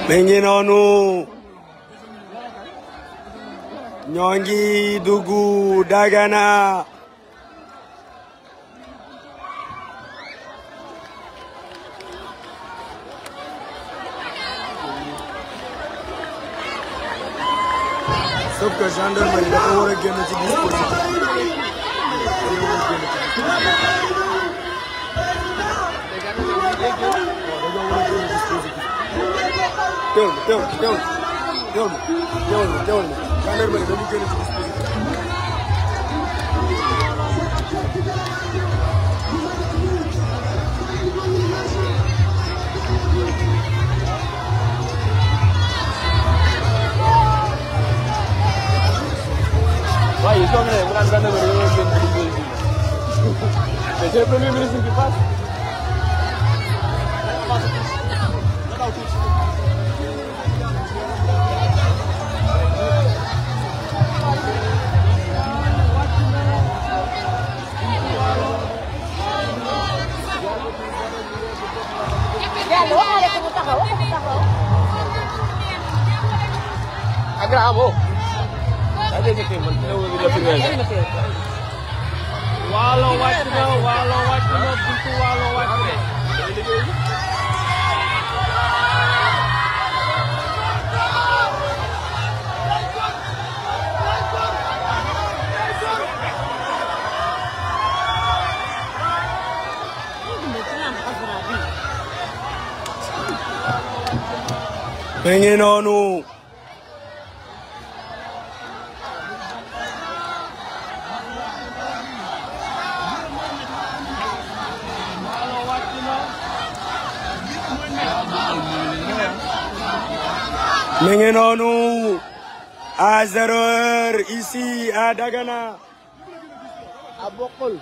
mi ngi noonu ñoo ngi dugg Dagana sauf que gendarmerie dafa war a génn ci dispositif teewul gendarmerie dañu génn ci dispositif Ouais, ils sont venus, vous l'avez gagné, mais c'est le premier ministre qui passe. Agramo. Waalo wàcc na buntu Waalo wàcc na. mi ngi noonu mi ngi noonu à 0 heure ici à Dagana. À Bokol.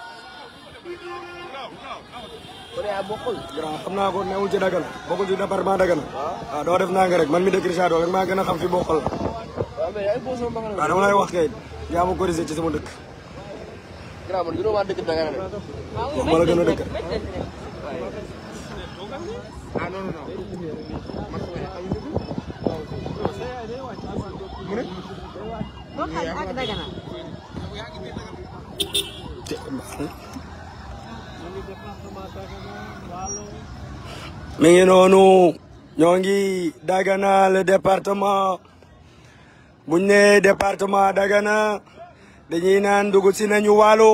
xam naa ko newul ci Dagana bokkul ci département Dagana. waaw doo def naa nga rek man mi dëkk Richard Toll rek maa gën a xam fi Bokol. waaw dama lay wax kay yaa ma corrigé ci sama dëkk. wax ma la gën a dëkk. mi ngi noonu ñoo ngi Dagana le département buñ ne département Dagana dañuy naan dugg si nañu Waalo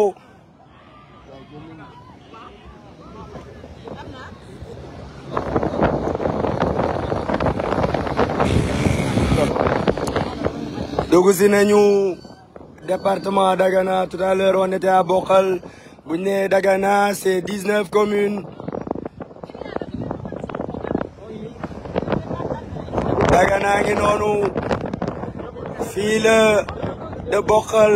dugg si nañu département Dagana tout à l'heure on était à Bokal buñ ne Dagana c'est 19 communes Dagana ngi noonu fii la de Bokal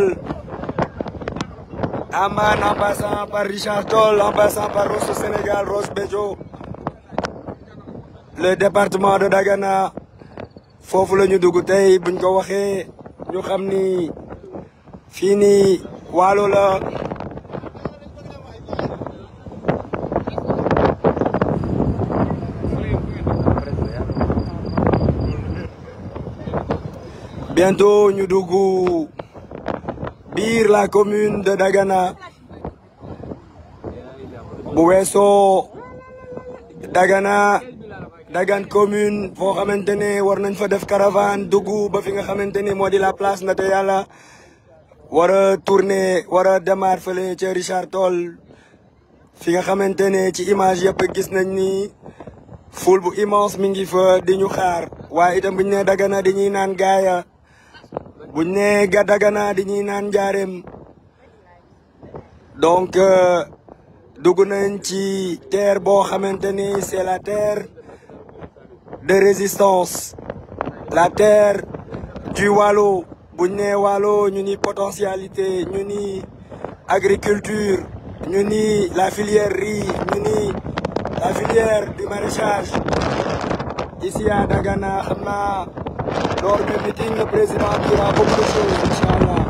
Amane en passant par Richard Toll en passant par Rosso Sénégal Ross Béthio le département de Dagana foofu la ñu dugg tey buñ ko waxee ñu xam ni fii nii Waalo la bientôt ñu dugg biir la commune de Dagana bu weesoo Dagana commune foo xamante ne war nañ fa def caravane dugg ba fi nga xamante ne moo di la place Ndate Yàlla war a tourner war a démarrer fële ca Richard Toll fi nga xamante ne ci image yëpp gis nañ ni foule bu immense mi ngi fa di ñu xaar waaye itam buñ ne Dagana di ñuy naan gaaya buñ ne Dagana di ñuy naan njaareem donc dugg nañ ci terre boo xamante ni c'est la terre de résistance la terre du Waalo buñ ne Waalo ñu ni potentialité ñu ni agriculture ñu ni la filière riz ñu ni la filière du maraîchage ici à Dagana xam naa lors du meeting le président dira beaucoup de choses inchallah